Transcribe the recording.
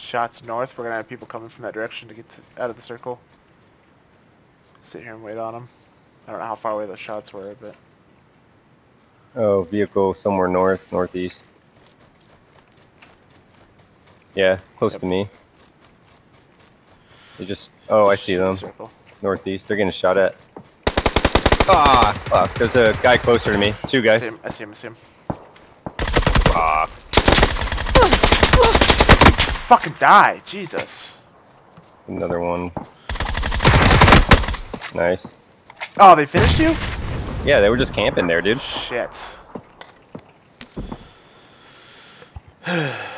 shots north. We're gonna have people coming from that direction to get out of the circle. Sit here and wait on them. I don't know how far away those shots were, but... Oh, vehicle somewhere north, northeast. Yeah, close to me. They just... Oh, I see them. Circle. Northeast. They're getting shot at. Ah, fuck. There's a guy closer to me. Two guys. I see him. Fuck. Fucking die, Jesus. Another one. Nice. Oh, they finished you? Yeah, they were just camping there, dude. Shit.